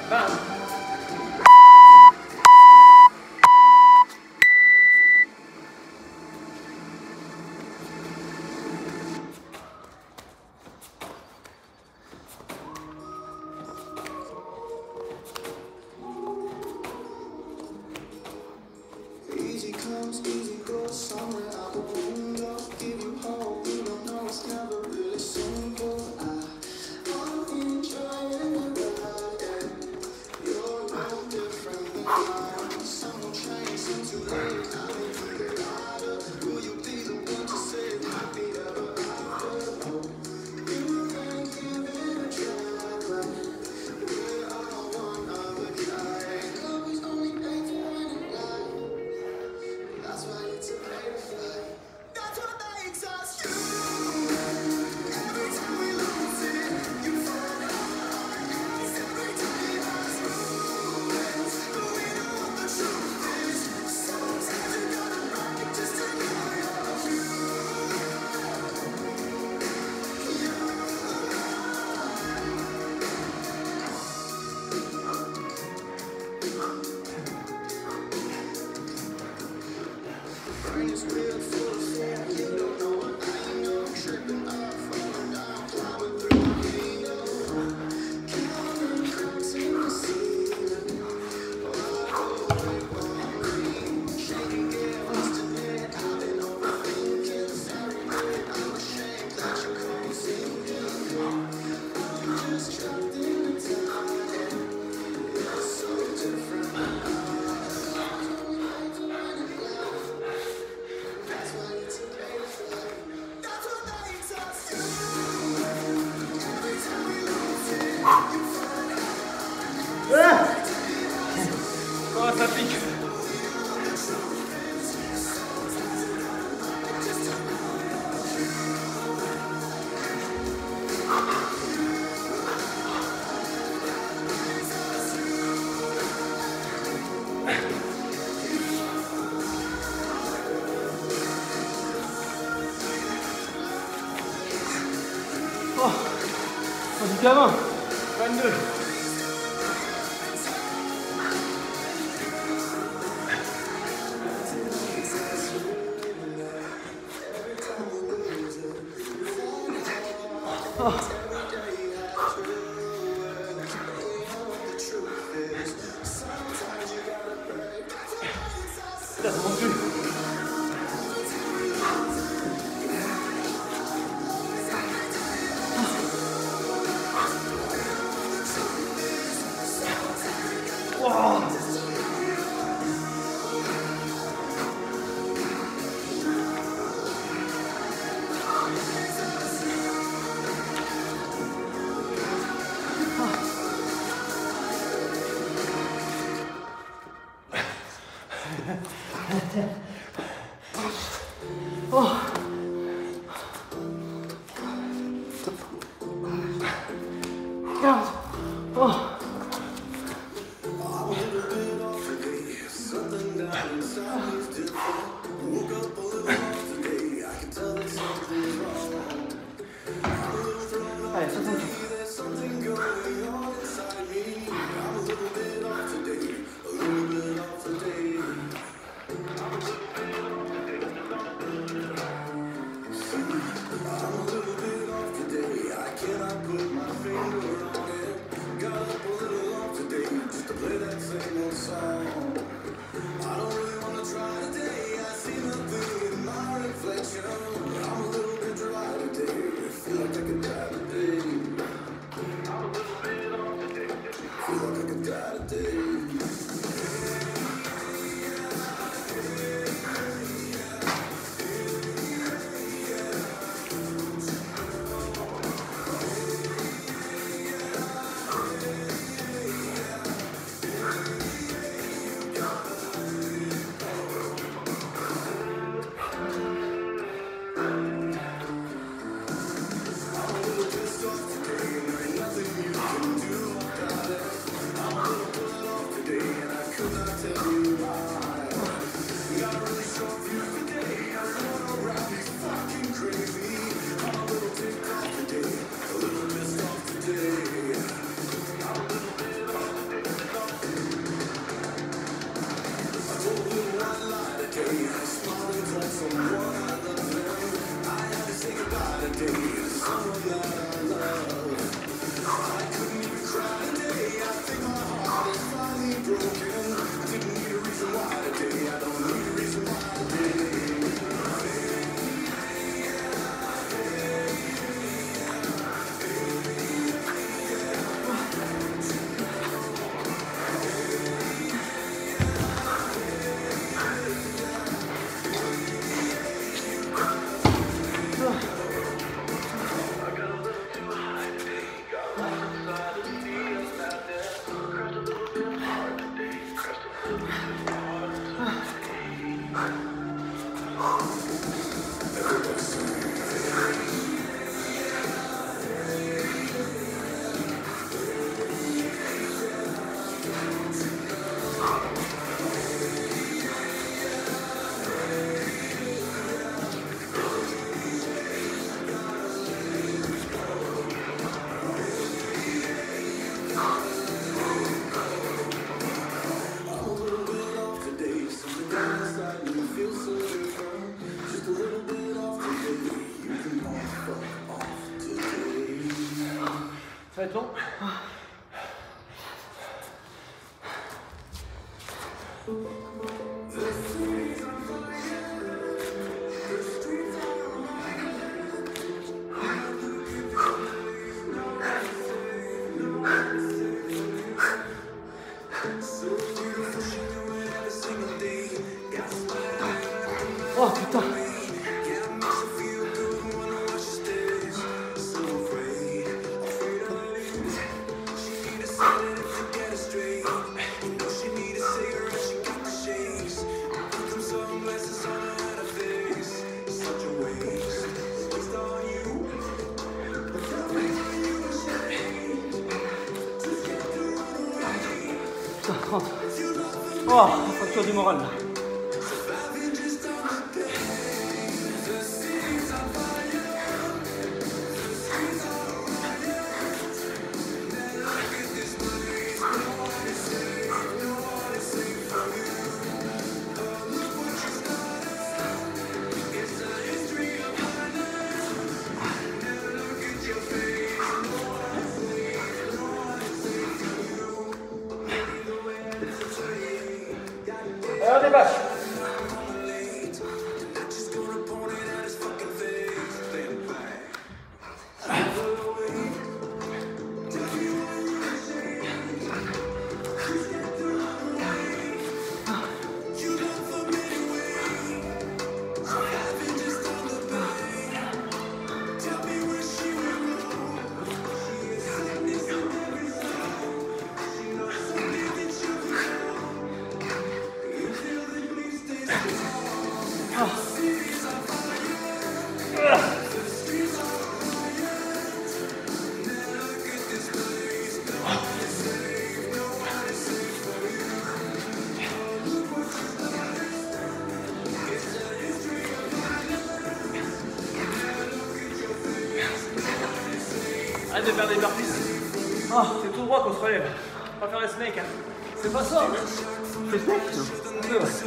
Va. Easy comes, easy goes, somewhere out the window. Give you hope, you don't know it's never really simple. I'm enjoying the ride, yeah. You're no different than mine. Some will change, some too late. I may figure it out. Will you be the one to say happy ever after? Oh, you can give it a try, but we're all one of a kind. Love is only painful when it lies. That's why it's a butterfly. That's what makes us human. Every time we lose it, you find a heart. It's every time it has movements. But we know what the truth is. Sometimes you gotta break just to know you're brain is weird, full of fear. You don't know what I know. Tripping up, falling down, plowing through the window. Counting cracks in the ceiling. All I do is worry. Shaking gear, must admit, I've been overthinking. Every minute I'm ashamed that you come sinking. I'm just trapped in the time. It's so different now. That's why it's a butterfly. That's what makes us human. Every time we lose it, you find a heart. Cosa piccola. Oh, di piano. 22. That's mon Dieu. Wow. Oh. God. Oh. Allez, 60. I cannot put my finger on it. Got up 됐다. Faccio di morale. Allez, vache. Arrête de faire des burpees. C'est tout droit qu'on se relève. Pas faire les snakes. Hein. C'est pas ça. C'est snake? Non. Ouais.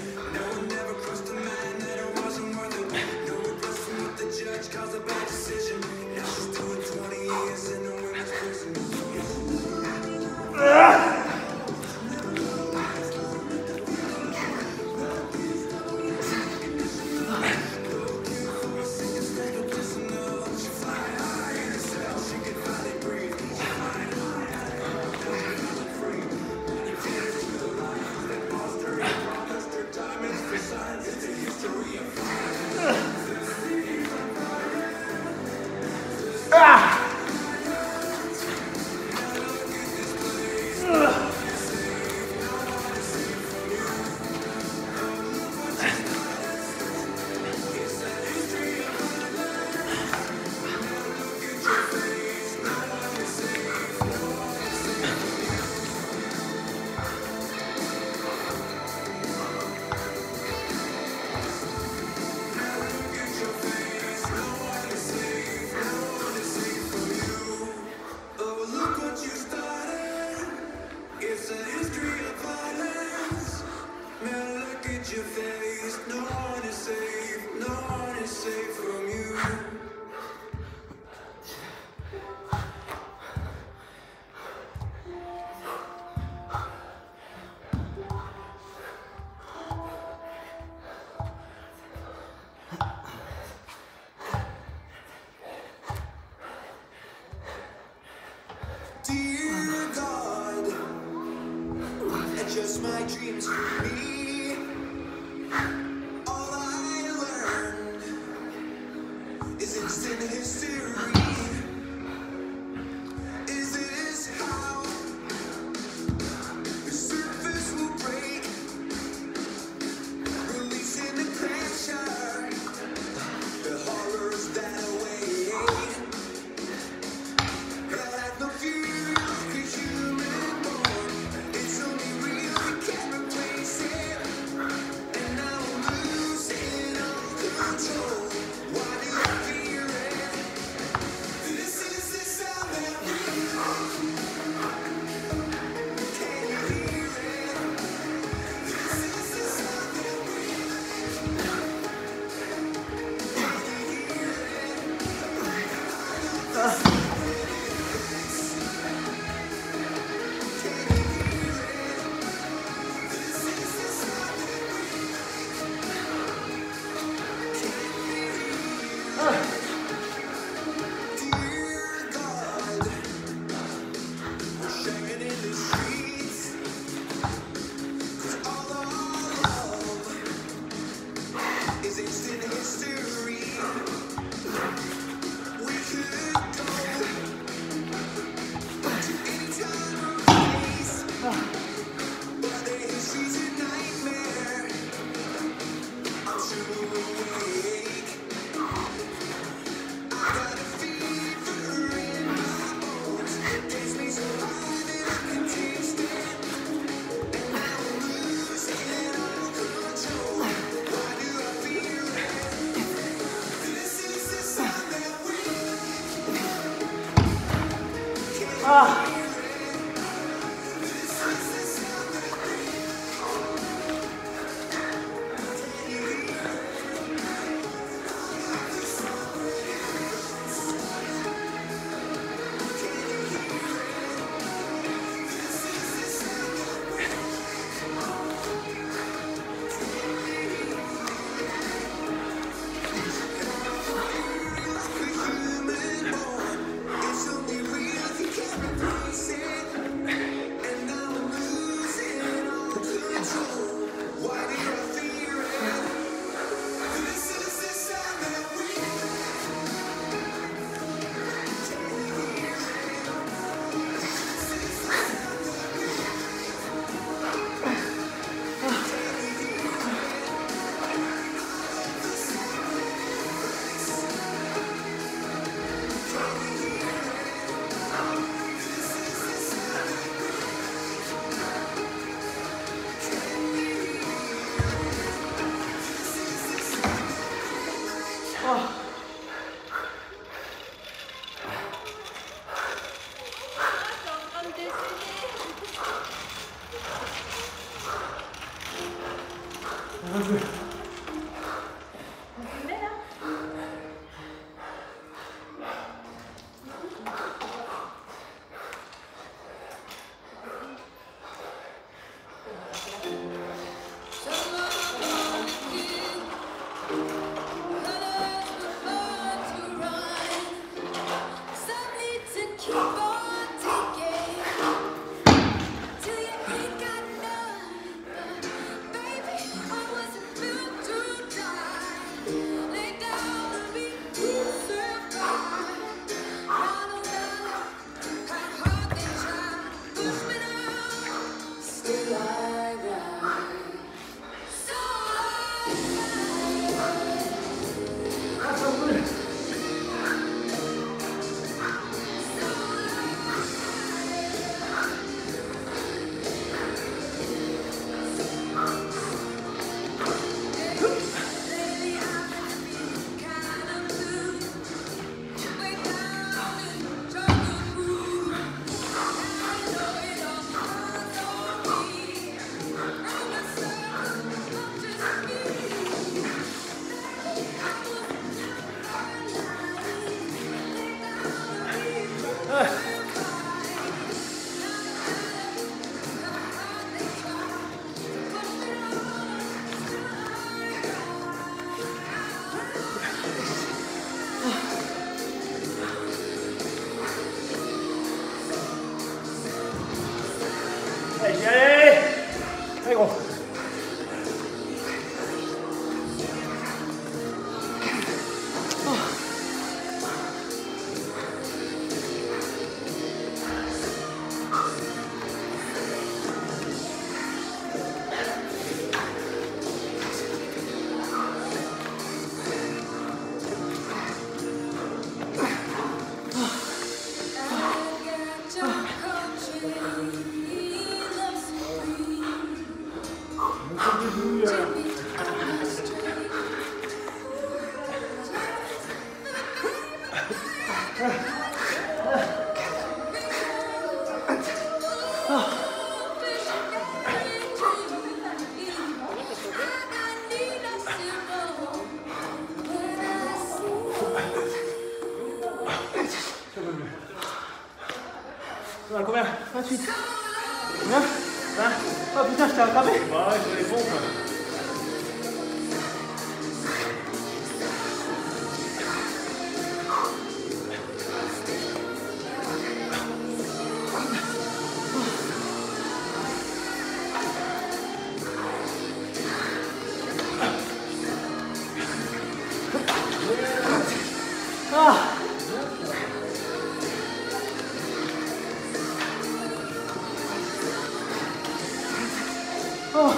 Dear God, adjust my dreams for me. All I learned is instant history. Is this how the surface will break, releasing the pressure, the horrors that await? Hell has no fear, 'cause human born. It's only real, we can't replace it. Allez, allez. Allez, gros. Combien? 28. Combien? 20. Oh putain, je t'ai rattrapé. Bah ouais, je les pompes. Ah. Oh.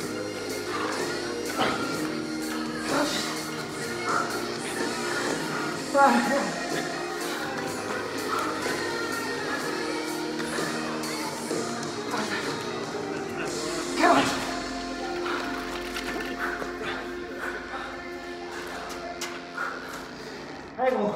Allez, gros.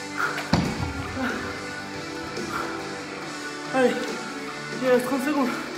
Allez, il reste 30 secondes.